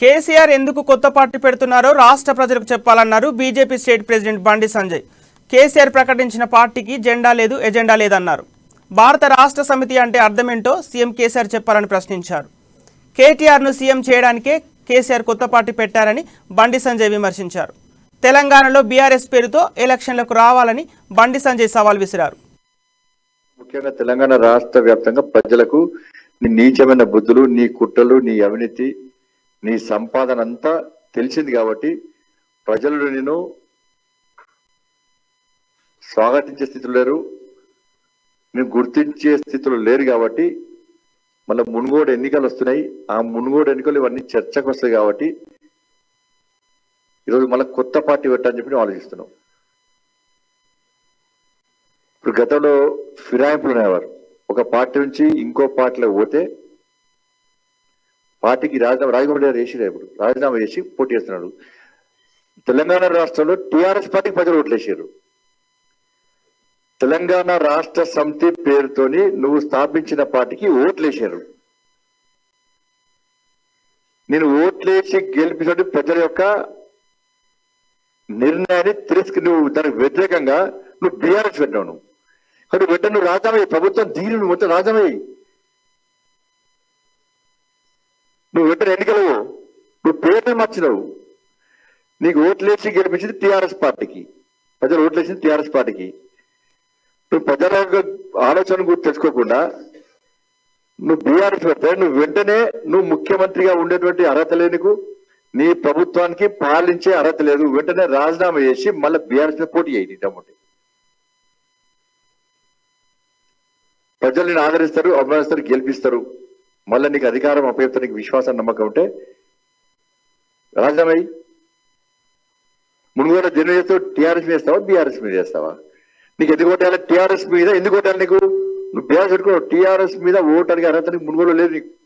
కేసీఆర్ ఎందుకు కొత్త పార్టీ పెడుతున్నారో రాష్ట్ర ప్రజలకు చెప్పాలన్నారు BJP state president Bandi Sanjay. KCR ప్రకటించిన పార్టీకి జెండా లేదు, ఎజెండా లేదన్నారు. భారత రాష్ట్ర సమితి అంటే అర్థమేంటో సీఎం కేసీఆర్ చెప్పాలని ప్రశ్నించారు. కేటీఆర్ను సీఎం చేయడానికే కేసీఆర్ కొత్త పార్టీ పెట్టారని బండి సంజయ్ విమర్శించారు. తెలంగాణలో బీఆర్ఎస్ పేరుతో ఎలక్షన్లకు రావాలని బండి సంజయ్ సవాల్ విసిరారు. ముఖ్యంగా తెలంగాణ రాష్ట్ర వ్యాప్తంగా ప్రజలకు నీ నీచమైన బుద్ధులు, నీ కుట్రలు, నీ అవినీతి, నీ సంపాదన అంతా తెలిసింది కాబట్టి ప్రజలు నేను స్వాగతించే స్థితిలో లేరు, నేను గుర్తించే స్థితిలో లేరు. కాబట్టి మళ్ళీ మునుగోడు ఎన్నికలు వస్తున్నాయి. ఆ మునుగోడు ఎన్నికలు ఇవన్నీ చర్చకు వస్తాయి. కాబట్టి ఈరోజు మళ్ళీ కొత్త పార్టీ పెట్టని చెప్పి నేను ఆలోచిస్తున్నాం. ఇప్పుడు గతంలో ఫిరాయింపులు అనేవారు. ఒక పార్టీ నుంచి ఇంకో పార్టీలోకి పోతే పార్టీకి రాజీనామా చేసి ఇప్పుడు రాజీనామా చేసి పోటీ చేస్తున్నాడు. తెలంగాణ రాష్ట్రంలో టీఆర్ఎస్ పార్టీకి ప్రజలు ఓట్లేసారు. తెలంగాణ రాష్ట్ర సమితి పేరుతోని నువ్వు స్థాపించిన పార్టీకి ఓట్లేసారు. నేను ఓట్లేసి గెలిపించే ప్రజల యొక్క నిర్ణయాన్ని నువ్వు దానికి వ్యతిరేకంగా నువ్వు బీఆర్ఎస్ పెట్టినావు. కాబట్టి వెంట నువ్వు రాజామయ్యి, ప్రభుత్వం దీని నువ్వు మొత్తం రాజామయ్యి, నువ్వు వెంటనే ఎన్నికలు నువ్వు పేరుని మార్చినావు. నీకు ఓట్లేసి గెలిపించింది టీఆర్ఎస్ పార్టీకి, ప్రజలు ఓట్లేసింది టీఆర్ఎస్ పార్టీకి. నువ్వు ప్రజల ఆలోచన గురించి తెలుసుకోకుండా నువ్వు బీఆర్ఎస్ పెడితే నువ్వు వెంటనే నువ్వు ముఖ్యమంత్రిగా ఉండేటువంటి అర్హత లేదు, నీకు నీ ప్రభుత్వానికి పాలించే అర్హత లేదు. వెంటనే రాజీనామా చేసి మళ్ళీ బీఆర్ఎస్ పోటీ చేయి. నీటమ్మంటే ప్రజలు నేను ఆదరిస్తారు, అభిమానిస్తారు, గెలిపిస్తారు. మళ్ళీ నీకు అధికారం అప్పచెప్తా, నీకు విశ్వాసం నమ్మకం ఉంటే రాజీనామా అయ్యి మునుగోడ జర్నీ చేస్తావు. టీఆర్ఎస్ మీద చేస్తావా, బీఆర్ఎస్ మీద చేస్తావా? నీకు ఎందుకు ఓటాలి? టీఆర్ఎస్ మీద ఎందుకు ఓటాలి? నీకు నువ్వు బీఆర్ఎస్ పెట్టుకో. టీఆర్ఎస్ మీద ఓటానికి అర్హత నీకు మునుగోడు లేదు. నీకు